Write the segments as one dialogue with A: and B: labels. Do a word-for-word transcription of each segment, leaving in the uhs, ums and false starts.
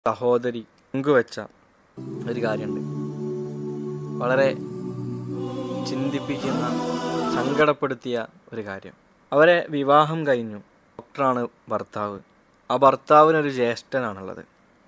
A: സഹോദരി പങ്കുവെച്ച ഒരു കാര്യമുണ്ട്. വളരെ ചിന്തിപ്പിക്കുന്ന, സങ്കടപ്പെടുത്തിയ ഒരു കാര്യം. അവരെ വിവാഹം കഴിഞ്ഞു. ഡോക്ടറാണ് ഭർത്താവ്. ആ ഭർത്താവിനൊരു ജ്യേഷ്ഠനാണുള്ളത്.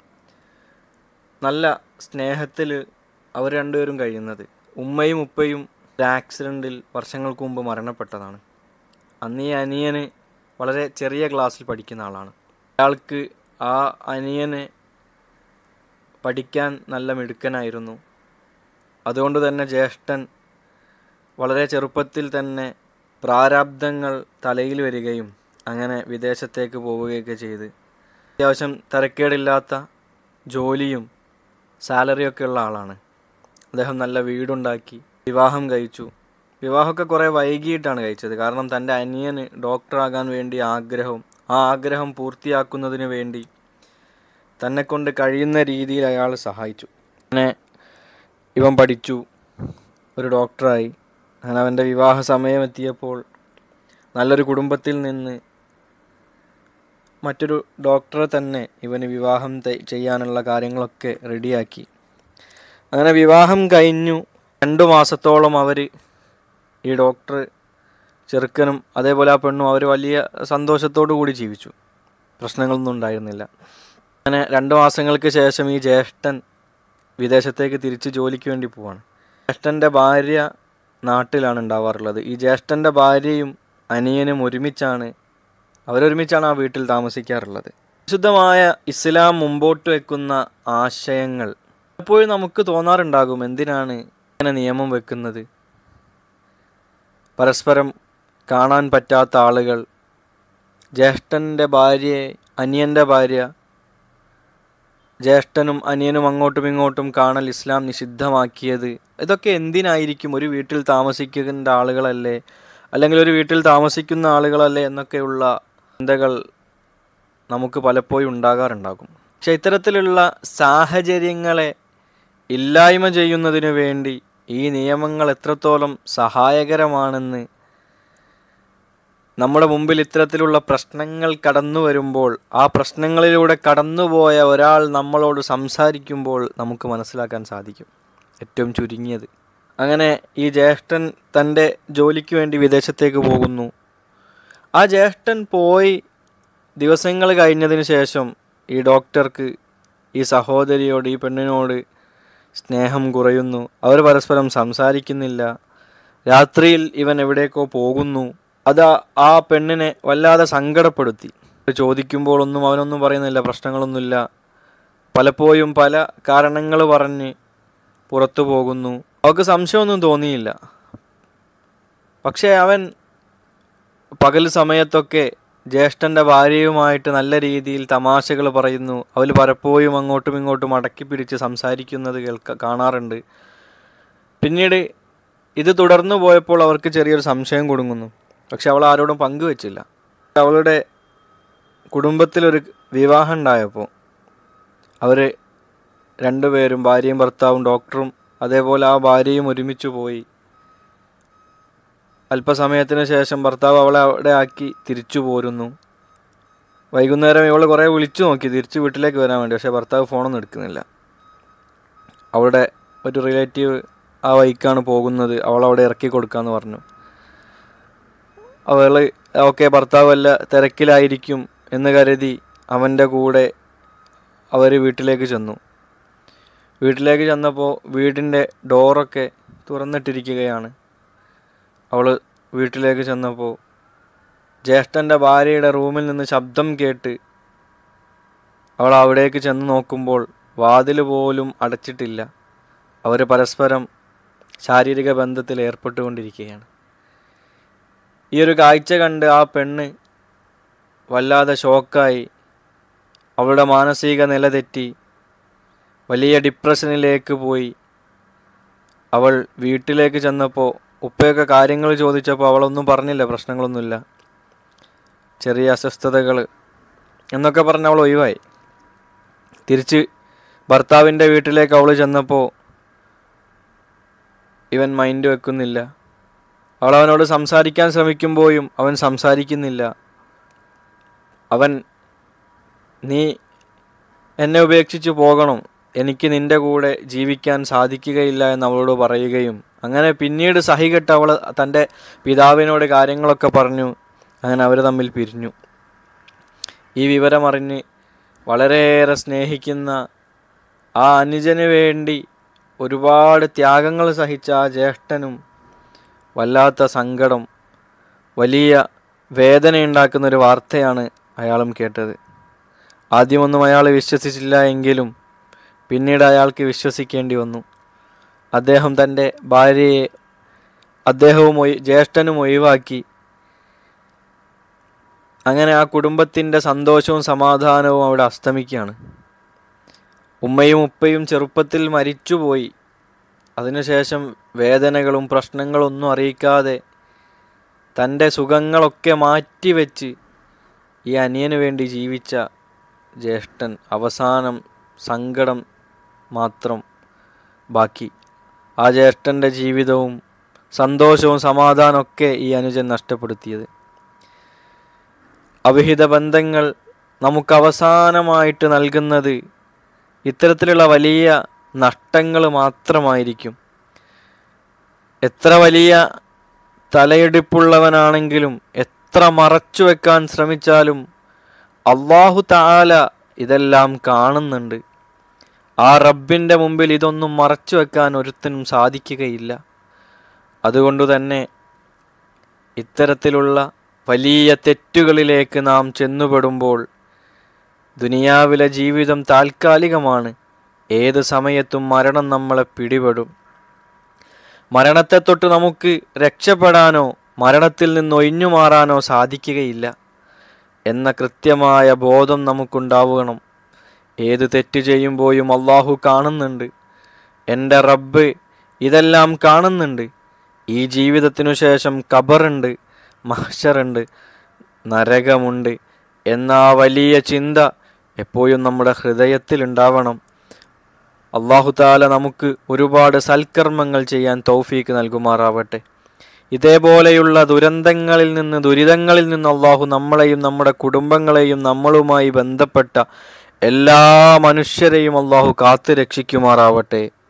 A: നല്ല സ്നേഹത്തിൽ അവർ രണ്ടുപേരും കഴിയുന്നത്. ഉമ്മയും ഉപ്പയും ഒരു ആക്സിഡൻറ്റിൽ വർഷങ്ങൾക്ക് മുമ്പ് മരണപ്പെട്ടതാണ്. അന്ന് ഈ അനിയന് വളരെ ചെറിയ ക്ലാസ്സിൽ പഠിക്കുന്ന ആളാണ്. അയാൾക്ക് ആ അനിയനെ പഠിക്കാൻ നല്ല മിടുക്കനായിരുന്നു. അതുകൊണ്ട് തന്നെ ജ്യേഷ്ഠൻ വളരെ ചെറുപ്പത്തിൽ തന്നെ പ്രാരാബ്ധങ്ങൾ തലയിൽ വരികയും അങ്ങനെ വിദേശത്തേക്ക് പോവുകയൊക്കെ ചെയ്ത് അത്യാവശ്യം തരക്കേടില്ലാത്ത ജോലിയും സാലറിയൊക്കെ ഉള്ള ആളാണ്. അദ്ദേഹം നല്ല വീടുണ്ടാക്കി വിവാഹം കഴിച്ചു. വിവാഹമൊക്കെ കുറേ വൈകിയിട്ടാണ് കഴിച്ചത്. കാരണം തൻ്റെ അനിയന് ഡോക്ടറാകാൻ വേണ്ടി ആഗ്രഹം ആ ആഗ്രഹം പൂർത്തിയാക്കുന്നതിന് വേണ്ടി തന്നെക്കൊണ്ട് കഴിയുന്ന രീതിയിൽ അയാൾ സഹായിച്ചു. അങ്ങനെ ഇവൻ പഠിച്ചു, ഒരു ഡോക്ടറായി. അങ്ങനെ അവൻ്റെ വിവാഹ സമയമെത്തിയപ്പോൾ നല്ലൊരു കുടുംബത്തിൽ നിന്ന് മറ്റൊരു ഡോക്ടറെ തന്നെ ഇവന് വിവാഹം ചെയ്യാനുള്ള കാര്യങ്ങളൊക്കെ റെഡിയാക്കി. അങ്ങനെ വിവാഹം കഴിഞ്ഞു രണ്ടു മാസത്തോളം അവർ ഈ ഡോക്ടർ ചെറുക്കനും അതേപോലെ ആ പെണ്ണും അവർ വലിയ സന്തോഷത്തോടു കൂടി ജീവിച്ചു. പ്രശ്നങ്ങളൊന്നും ഉണ്ടായിരുന്നില്ല. അങ്ങനെ രണ്ട് മാസങ്ങൾക്ക് ശേഷം ഈ ജ്യേഷ്ഠൻ വിദേശത്തേക്ക് തിരിച്ച് ജോലിക്ക് വേണ്ടി പോവാണ്. ജ്യേഷ്ഠൻ്റെ ഭാര്യ നാട്ടിലാണ് ഉണ്ടാവാറുള്ളത്. ഈ ജ്യേഷ്ഠൻ്റെ ഭാര്യയും അനിയനും ഒരുമിച്ചാണ് അവരൊരുമിച്ചാണ് ആ വീട്ടിൽ താമസിക്കാറുള്ളത്. വിശുദ്ധമായ ഇസ്ലാം മുമ്പോട്ട് വെക്കുന്ന ആശയങ്ങൾ എപ്പോഴും നമുക്ക് തോന്നാറുണ്ടാകും, എന്തിനാണ് ഇങ്ങനെ നിയമം വെക്കുന്നത്? പരസ്പരം കാണാൻ പറ്റാത്ത ആളുകൾ, ജ്യേഷ്ഠൻ്റെ ഭാര്യയെ അനിയൻ്റെ ഭാര്യ, ജ്യേഷ്ഠനും അനിയനും അങ്ങോട്ടും ഇങ്ങോട്ടും കാണൽ ഇസ്ലാം നിഷിദ്ധമാക്കിയത്, ഇതൊക്കെ എന്തിനായിരിക്കും? ഒരു വീട്ടിൽ താമസിക്കുന്ന ആളുകളല്ലേ, അല്ലെങ്കിൽ ഒരു വീട്ടിൽ താമസിക്കുന്ന ആളുകളല്ലേ എന്നൊക്കെയുള്ള ചിന്തകൾ നമുക്ക് പലപ്പോഴും ഉണ്ടാകാറുണ്ടാകും. പക്ഷെ ഇത്തരത്തിലുള്ള സാഹചര്യങ്ങളെ ഇല്ലായ്മ ചെയ്യുന്നതിന് വേണ്ടി ഈ നിയമങ്ങൾ എത്രത്തോളം സഹായകരമാണെന്ന് നമ്മുടെ മുമ്പിൽ ഇത്തരത്തിലുള്ള പ്രശ്നങ്ങൾ കടന്നു വരുമ്പോൾ, ആ പ്രശ്നങ്ങളിലൂടെ കടന്നുപോയ ഒരാൾ നമ്മളോട് സംസാരിക്കുമ്പോൾ നമുക്ക് മനസ്സിലാക്കാൻ സാധിക്കും, ഏറ്റവും ചുരുങ്ങിയത്. അങ്ങനെ ഈ ജ്യേഷ്ഠൻ തൻ്റെ ജോലിക്ക് വേണ്ടി വിദേശത്തേക്ക് പോകുന്നു. ആ ജ്യേഷ്ഠൻ പോയി ദിവസങ്ങൾ കഴിഞ്ഞതിന് ശേഷം ഈ ഡോക്ടർക്ക് ഈ സഹോദരിയോട്, ഈ പെണ്ണിനോട് സ്നേഹം കുറയുന്നു. അവർ പരസ്പരം സംസാരിക്കുന്നില്ല. രാത്രിയിൽ ഇവൻ എവിടേക്കോ പോകുന്നു. അത് ആ പെണ്ണിനെ വല്ലാതെ സങ്കടപ്പെടുത്തി. ചോദിക്കുമ്പോൾ ഒന്നും അവനൊന്നും പറയുന്നില്ല, പ്രശ്നങ്ങളൊന്നുമില്ല. പലപ്പോഴും പല കാരണങ്ങൾ പറഞ്ഞ് പുറത്തു പോകുന്നു. അവൾക്ക് സംശയമൊന്നും തോന്നിയില്ല. പക്ഷേ അവൻ പകൽ സമയത്തൊക്കെ ജ്യേഷ്ഠൻ്റെ ഭാര്യയുമായിട്ട് നല്ല രീതിയിൽ തമാശകൾ പറയുന്നു. അവർ പലപ്പോഴും അങ്ങോട്ടും ഇങ്ങോട്ടും അടക്കി പിടിച്ച് സംസാരിക്കുന്നത് കേൾക്ക കാണാറുണ്ട്. പിന്നീട് ഇത് തുടർന്നു പോയപ്പോൾ അവർക്ക് ചെറിയൊരു സംശയം കുടുങ്ങുന്നു. പക്ഷെ അവൾ ആരോടും പങ്കുവെച്ചില്ല. അവളുടെ കുടുംബത്തിലൊരു വിവാഹം ഉണ്ടായപ്പോൾ അവർ രണ്ടുപേരും, ഭാര്യയും ഭർത്താവും ഡോക്ടറും അതേപോലെ ആ ഭാര്യയും ഒരുമിച്ച് പോയി. അല്പസമയത്തിന് ശേഷം ഭർത്താവ് അവളെ അവിടെ ആക്കി തിരിച്ചു പോരുന്നു. വൈകുന്നേരം ഇവൾ കുറേ വിളിച്ചു നോക്കി തിരിച്ച് വീട്ടിലേക്ക് വരാൻ വേണ്ടി. പക്ഷേ ഭർത്താവ് ഫോണൊന്നും എടുക്കുന്നില്ല. അവളുടെ ഒരു റിലേറ്റീവ് ആ വഴിക്കാണ് പോകുന്നത്, അവളവിടെ ഇറക്കി കൊടുക്കാമെന്ന് പറഞ്ഞു. അവൾ ഓക്കെ, ഭർത്താവ് വല്ല തിരക്കിലായിരിക്കും എന്ന് കരുതി അവൻ്റെ കൂടെ അവർ വീട്ടിലേക്ക് ചെന്നു. വീട്ടിലേക്ക് ചെന്നപ്പോൾ വീടിൻ്റെ ഡോറൊക്കെ തുറന്നിട്ടിരിക്കുകയാണ്. അവൾ വീട്ടിലേക്ക് ചെന്നപ്പോൾ ജ്യേഷ്ഠൻ്റെ ഭാര്യയുടെ റൂമിൽ നിന്ന് ശബ്ദം കേട്ട് അവൾ അവിടേക്ക് ചെന്ന് നോക്കുമ്പോൾ വാതിൽ പോലും അടച്ചിട്ടില്ല. അവർ പരസ്പരം ശാരീരിക ബന്ധത്തിൽ ഏർപ്പെട്ടുകൊണ്ടിരിക്കുകയാണ്. ഈ ഒരു കാഴ്ച കണ്ട് ആ പെണ്ണ് വല്ലാതെ ഷോക്കായി. അവളുടെ മാനസിക നില തെറ്റി, വലിയ ഡിപ്രഷനിലേക്ക് പോയി. അവൾ വീട്ടിലേക്ക് ചെന്നപ്പോൾ ഉപ്പയൊക്കെ കാര്യങ്ങൾ ചോദിച്ചപ്പോൾ അവളൊന്നും പറഞ്ഞില്ല, പ്രശ്നങ്ങളൊന്നുമില്ല, ചെറിയ അസ്വസ്ഥതകൾ എന്നൊക്കെ പറഞ്ഞ് അവൾ ഒഴിവായി. തിരിച്ച് ഭർത്താവിൻ്റെ വീട്ടിലേക്ക് അവൾ ചെന്നപ്പോൾ ഇവൻ മൈൻഡ് വെക്കുന്നില്ല. അവൾ അവനോട് സംസാരിക്കാൻ ശ്രമിക്കുമ്പോഴും അവൻ സംസാരിക്കുന്നില്ല. അവൻ നീ എന്നെ ഉപേക്ഷിച്ച് പോകണം, എനിക്ക് നിൻ്റെ കൂടെ ജീവിക്കാൻ സാധിക്കുകയില്ല എന്ന് അവളോട് പറയുകയും അങ്ങനെ പിന്നീട് സഹികെട്ട് അവൾ തൻ്റെ പിതാവിനോട് കാര്യങ്ങളൊക്കെ പറഞ്ഞു. അങ്ങനെ അവർ തമ്മിൽ പിരിഞ്ഞു. ഈ വിവരമറിഞ്ഞ് വളരെയേറെ സ്നേഹിക്കുന്ന ആ അനുജന് വേണ്ടി ഒരുപാട് ത്യാഗങ്ങൾ സഹിച്ച ആ ജ്യേഷ്ഠനും വല്ലാത്ത സങ്കടം, വലിയ വേദനയുണ്ടാക്കുന്നൊരു വാർത്തയാണ് അയാളും കേട്ടത്. ആദ്യമൊന്നും അയാൾ വിശ്വസിച്ചില്ല എങ്കിലും പിന്നീട് അയാൾക്ക് വിശ്വസിക്കേണ്ടി വന്നു. അദ്ദേഹം തൻ്റെ ഭാര്യയെ അദ്ദേഹവും ജ്യേഷ്ഠനും ഒഴിവാക്കി. അങ്ങനെ ആ കുടുംബത്തിൻ്റെ സന്തോഷവും സമാധാനവും അവിടെ അസ്തമിക്കുകയാണ്. ഉമ്മയും ഉപ്പയും ചെറുപ്പത്തിൽ മരിച്ചുപോയി. അതിനുശേഷം വേദനകളും പ്രശ്നങ്ങളൊന്നും അറിയിക്കാതെ തൻ്റെ സുഖങ്ങളൊക്കെ മാറ്റിവെച്ച് ഈ അനിയന് വേണ്ടി ജീവിച്ച ജ്യേഷ്ഠൻ അവസാനം സങ്കടം മാത്രം ബാക്കി. ആ ജ്യേഷ്ഠൻ്റെ ജീവിതവും സന്തോഷവും സമാധാനമൊക്കെ ഈ അനുജൻ നഷ്ടപ്പെടുത്തിയത്. അവിഹിത ബന്ധങ്ങൾ നമുക്ക് അവസാനമായിട്ട് നൽകുന്നത് ഇത്തരത്തിലുള്ള വലിയ നഷ്ടങ്ങൾ മാത്രമായിരിക്കും. എത്ര വലിയ തലയെടുപ്പുള്ളവനാണെങ്കിലും എത്ര മറച്ചു വെക്കാൻ ശ്രമിച്ചാലും അല്ലാഹു തആല ഇതെല്ലാം കാണുന്നുണ്ട്. ആ റബ്ബിൻ്റെ മുമ്പിൽ ഇതൊന്നും മറച്ചു വെക്കാൻ ഒരുത്തനും സാധിക്കുകയില്ല. അതുകൊണ്ട് തന്നെ ഇത്തരത്തിലുള്ള വലിയ തെറ്റുകളിലേക്ക് നാം ചെന്നുപെടുമ്പോൾ ദുനിയാവിലെ ജീവിതം താൽക്കാലികമാണ്. ഏത് സമയത്തും മരണം നമ്മളെ പിടിപെടും. മരണത്തെ തൊട്ട് നമുക്ക് രക്ഷപ്പെടാനോ മരണത്തിൽ നിന്ന് ഒഴിഞ്ഞു മാറാനോ സാധിക്കുകയില്ല എന്ന കൃത്യമായ ബോധം നമുക്കുണ്ടാവണം. ഏത് തെറ്റ് ചെയ്യുമ്പോഴും അല്ലാഹു കാണുന്നുണ്ട്. എൻ്റെ റബ്ബ് ഇതെല്ലാം കാണുന്നുണ്ട്. ഈ ജീവിതത്തിനു ശേഷം ഖബറുണ്ട്, മഹ്ശറുണ്ട്, നരകമുണ്ട് എന്ന വലിയ ചിന്ത എപ്പോഴും നമ്മുടെ ഹൃദയത്തിൽ ഉണ്ടാവണം. അല്ലാഹു തആല നമുക്ക് ഒരുപാട് സൽക്കർമ്മങ്ങൾ ചെയ്യാൻ തൗഫീക്ക് നൽകുമാറാവട്ടെ. ഇതേപോലെയുള്ള ദുരന്തങ്ങളിൽ നിന്ന് ദുരിതങ്ങളിൽ നിന്ന് അല്ലാഹു നമ്മളെയും നമ്മുടെ കുടുംബങ്ങളെയും നമ്മളുമായി ബന്ധപ്പെട്ട എല്ലാ മനുഷ്യരെയും അല്ലാഹു കാത്തു രക്ഷിക്കുമാറാവട്ടെ.